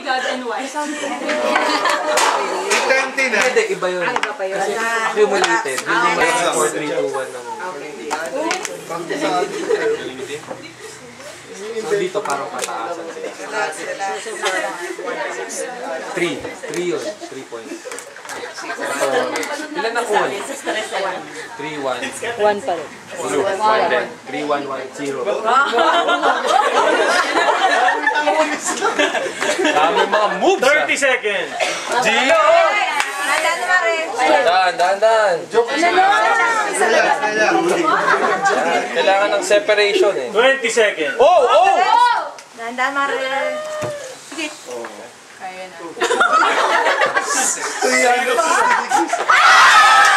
God and why? 10 na. Hindi, iba yun. Accumulated. Hindi may 4, 3, 2, 1 ng... So dito parang pataasan sila. 3 yun. 3 points. Ilan na kuha? 3, 1. 1 pa rin. 1 din. 3, 1, 1, 0. Dami mga moves. 30 seconds. Gio! Daan. Kailangan ng separation eh. 20 seconds. Oh! Dandan, Mare. Sige. Kaya na. 300.